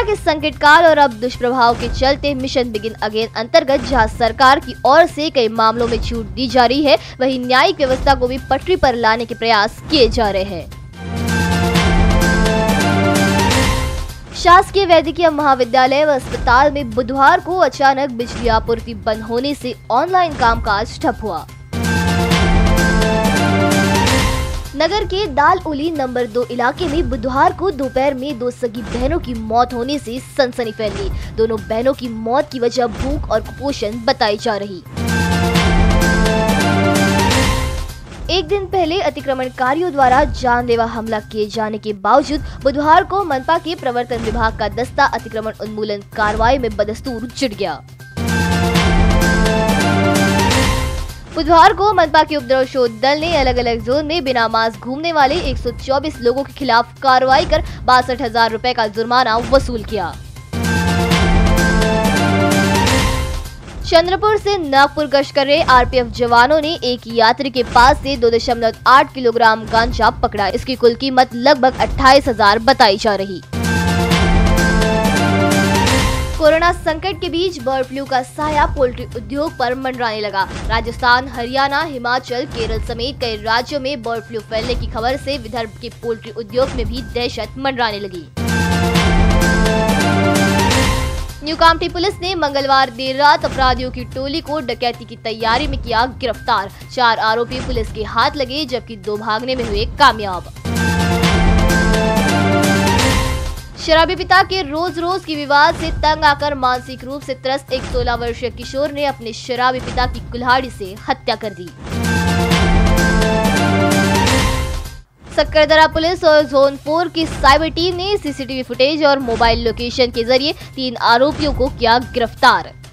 के संकट काल और अब दुष्प्रभाव के चलते मिशन बिगिन अगेन अंतर्गत जहां सरकार की ओर से कई मामलों में छूट दी जा रही है, वहीं न्यायिक व्यवस्था को भी पटरी पर लाने के प्रयास किए जा रहे हैं। शासकीय वैद्यकीय महाविद्यालय व अस्पताल में बुधवार को अचानक बिजली आपूर्ति बंद होने से ऑनलाइन कामकाज ठप हुआ। नगर के दालउली नंबर 2 इलाके में बुधवार को दोपहर में 2 सगी बहनों की मौत होने से सनसनी फैल गई। दोनों बहनों की मौत की वजह भूख और कुपोषण बताई जा रही। एक दिन पहले अतिक्रमणकारियों द्वारा जानलेवा हमला किए जाने के बावजूद बुधवार को मनपा के प्रवर्तन विभाग का दस्ता अतिक्रमण उन्मूलन कार्रवाई में बदस्तूर जुट गया। बुधवार को मनपा के उपद्रव शोध दल ने अलग अलग जोन में बिना मास्क घूमने वाले 124 लोगों के खिलाफ कार्रवाई कर 62,000 रुपए का जुर्माना वसूल किया। चंद्रपुर से नागपुर गश्त कर रहे आरपीएफ जवानों ने एक यात्री के पास से 2.8 किलोग्राम गांजा पकड़ा। इसकी कुल कीमत लगभग 28,000 बताई जा रही। कोरोना संकट के बीच बर्ड फ्लू का साया पोल्ट्री उद्योग पर मंडराने लगा। राजस्थान, हरियाणा, हिमाचल, केरल समेत कई राज्यों में बर्ड फ्लू फैलने की खबर से विदर्भ के पोल्ट्री उद्योग में भी दहशत मंडराने लगी। न्यू कामठी पुलिस ने मंगलवार देर रात अपराधियों की टोली को डकैती की तैयारी में किया गिरफ्तार। 4 आरोपी पुलिस के हाथ लगे जबकि 2 भागने में हुए कामयाब। शराबी पिता के रोज की विवाद से तंग आकर मानसिक रूप से त्रस्त एक 16 वर्षीय किशोर ने अपने शराबी पिता की कुल्हाड़ी से हत्या कर दी। सक्करदरा पुलिस और जोन 4 की साइबर टीम ने सीसीटीवी फुटेज और मोबाइल लोकेशन के जरिए 3 आरोपियों को किया गिरफ्तार।